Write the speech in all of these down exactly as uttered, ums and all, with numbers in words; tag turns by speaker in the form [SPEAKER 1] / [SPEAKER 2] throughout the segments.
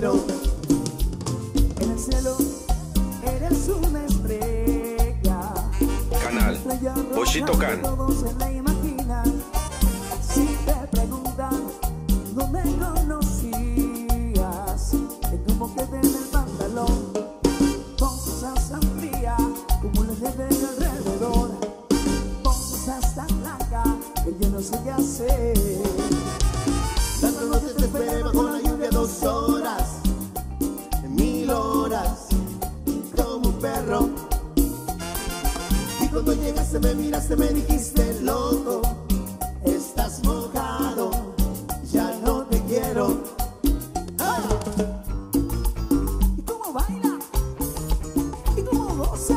[SPEAKER 1] quiero. En el cielo eres una estrella.
[SPEAKER 2] Canal Pollito Can.
[SPEAKER 1] Todos se la imaginan. Si te preguntan, no me conocías. Te como que en el pantalón, vos sos tan fría como la gente de alrededor. Vos sos tan blanca que yo no sé qué hacer.
[SPEAKER 3] Tantas noches te esperé bajo la lluvia dos horas, mil horas, como un perro. Y cuando llegaste me miraste, me dijiste loco, estás mojado, ya no te quiero. ¡Ay!
[SPEAKER 1] ¿Y cómo baila? ¿Y cómo goza?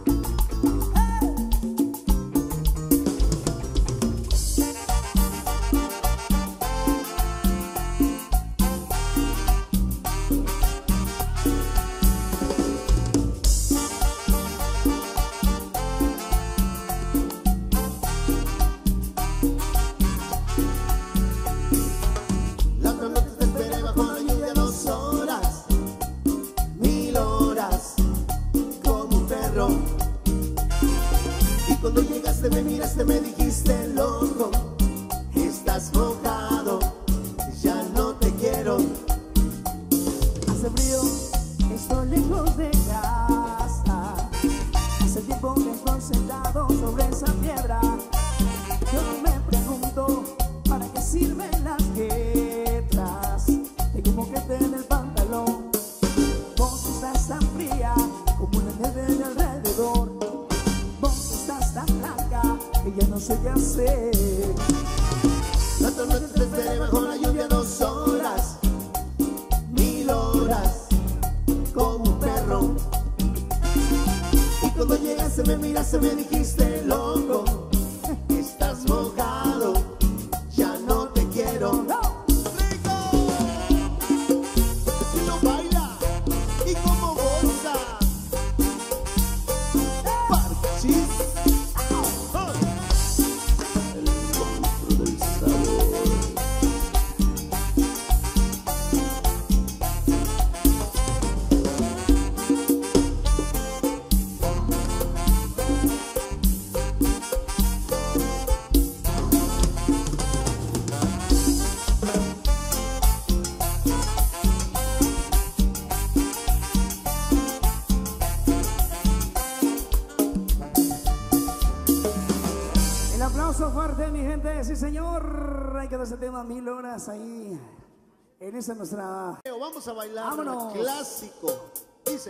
[SPEAKER 3] Cuando llegaste me miraste, me dijiste loco, estás mojado, ya no te quiero.
[SPEAKER 1] Hace frío, estoy lejos de casa. Hace tiempo que estoy sentado sobre esa piedra. Yo me pregunto, ¿para qué sirven las letras? Tengo un moquete en el pantalón. Vos estás tan fría como la nieve de alrededor. Tan blanca que ya no sé qué hacer.
[SPEAKER 3] Tantas noches te esperé bajo la lluvia dos horas, mil horas, como un perro. Y cuando llegaste me miraste, me dijiste loco, estás mojado, ya no te quiero.
[SPEAKER 1] No.
[SPEAKER 3] Si lo baila y como goza, parchis.
[SPEAKER 1] El aplauso fuerte, mi gente, sí señor. Hay que dar ese tema mil horas ahí. En esa nuestra.
[SPEAKER 3] Vamos a bailar.
[SPEAKER 1] Vámonos.
[SPEAKER 3] Clásico. Dice.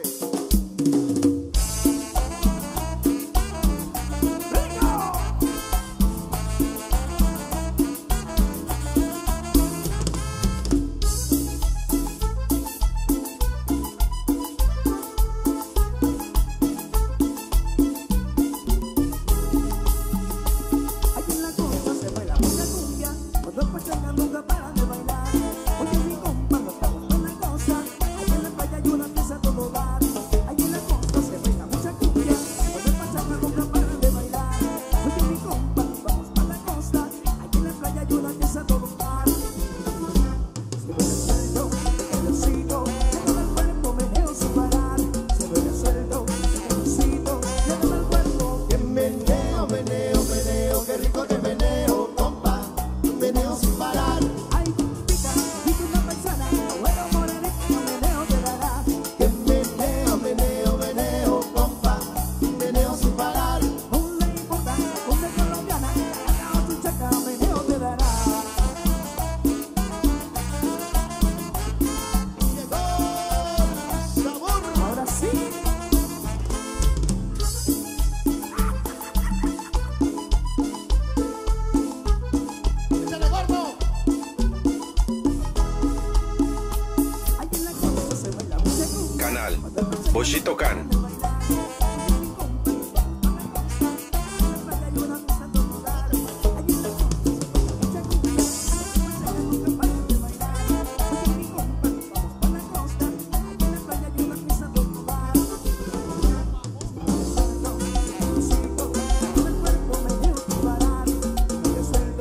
[SPEAKER 2] Pollito Can.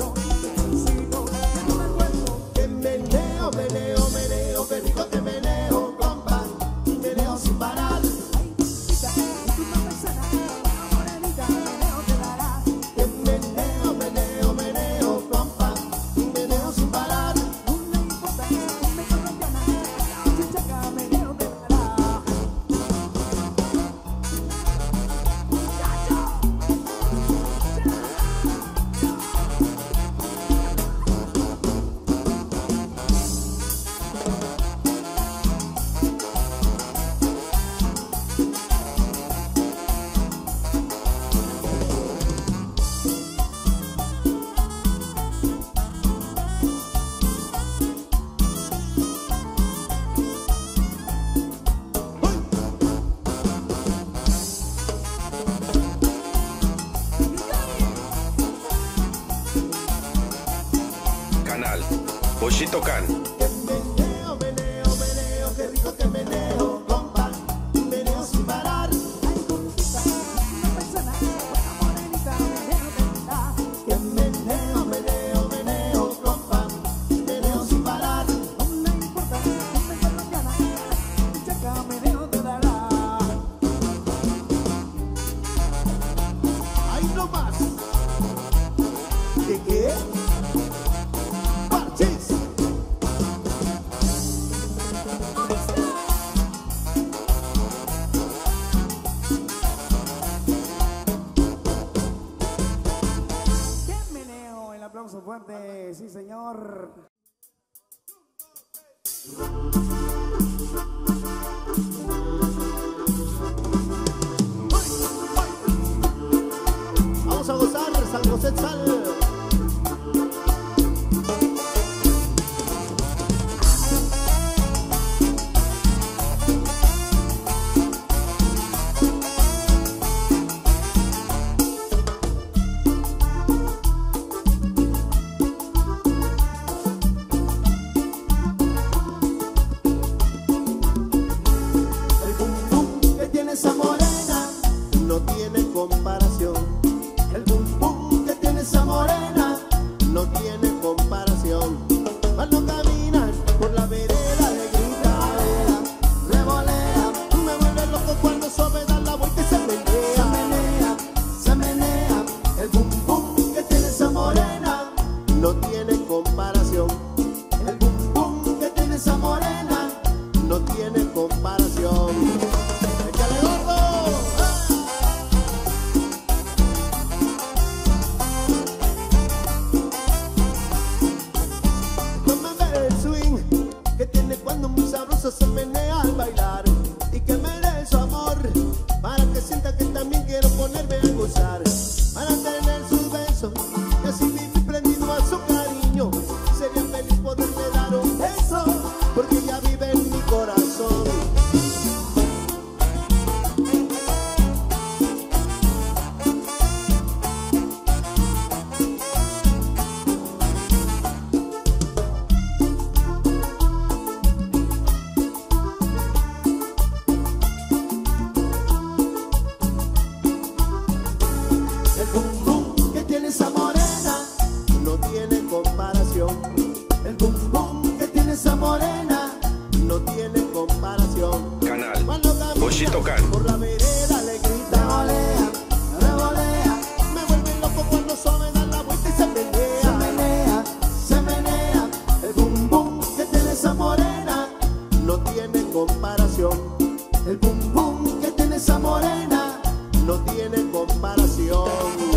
[SPEAKER 3] Que meneo, meneo, meneo, qué rico te meneo.
[SPEAKER 2] Bollito Can.
[SPEAKER 3] Que meneo, meneo, meneo, qué rico que meneo, compa, meneo sin parar.
[SPEAKER 1] Ay, conquista, una persona, buena morenita, meneo tendrá.
[SPEAKER 3] Que meneo, meneo, meneo, compa, meneo sin parar.
[SPEAKER 1] No me importa, no me colombiana, mi chaca meneo te dará.
[SPEAKER 3] Ahí no más. ¿De qué? ¡Parchis!
[SPEAKER 1] ¡Qué meneo! El aplauso fuerte, sí señor.
[SPEAKER 3] Vamos a gozar San José Sal. El bum bum que tiene esa morena no tiene comparación. El bum bum que tiene esa morena no tiene comparación. Cuando caminan por la vereda le grita, revolea, me vuelve loco cuando suave da la vuelta y se menea, se menea, se menea. El bum bum que tiene esa morena no tiene comparación. El bum bum que tiene esa morena no tiene comparación. ¡Échale gordo! Tómame el swing que tiene cuando muy sabroso se menea al bailar y que me dé su amor para que sienta que también quiero ponerme a gozar, para tener sus besos y así vivir prendido a su cariño. Sería feliz poderle dar un beso porque ella vive en mi corazón. El bum bum que tiene esa morena no tiene comparación. El bum bum que tiene esa morena no tiene comparación.
[SPEAKER 2] Canal
[SPEAKER 3] Cuando camina
[SPEAKER 2] Bollito Can.
[SPEAKER 3] por la vereda le grita, revolea, revolea, me vuelve loco cuando suave da la vuelta y se menea, se menea, se menea. El bum bum que tiene esa morena no tiene comparación. El bum bum que tiene esa morena no tiene comparación.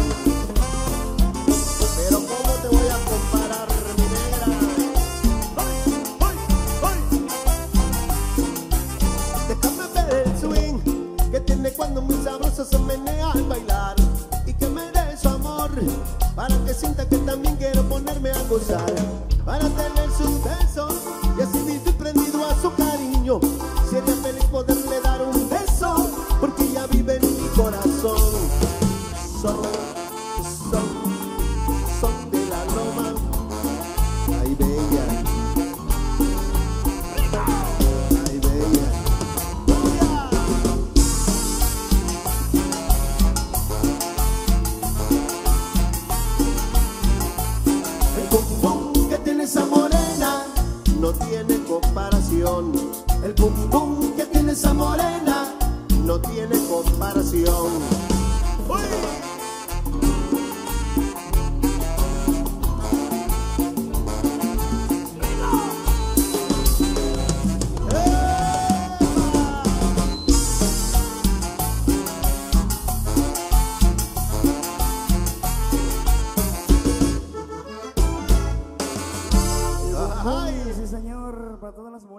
[SPEAKER 3] Pero ¿cómo te voy a comparar, mi negra? ¡Ay, ay, ay! Déjame ver el swing que tiene cuando muy sabroso se menea al bailar y que me dé su amor para que sienta que también quiero ponerme a gozar, para tener sus besos y así vivir prendido a su cariño. Sería feliz poderle dar un beso porque ella vive en mi corazón. Son, son, son de la loma. Ay, bella. Ay, bella. ¡Cumbia! El bum bum que tiene esa morena no tiene comparación. El bum bum que tiene esa morena no tiene comparación. ¡Uy! ¡Ay!
[SPEAKER 1] Sí señor, para todas las mujeres.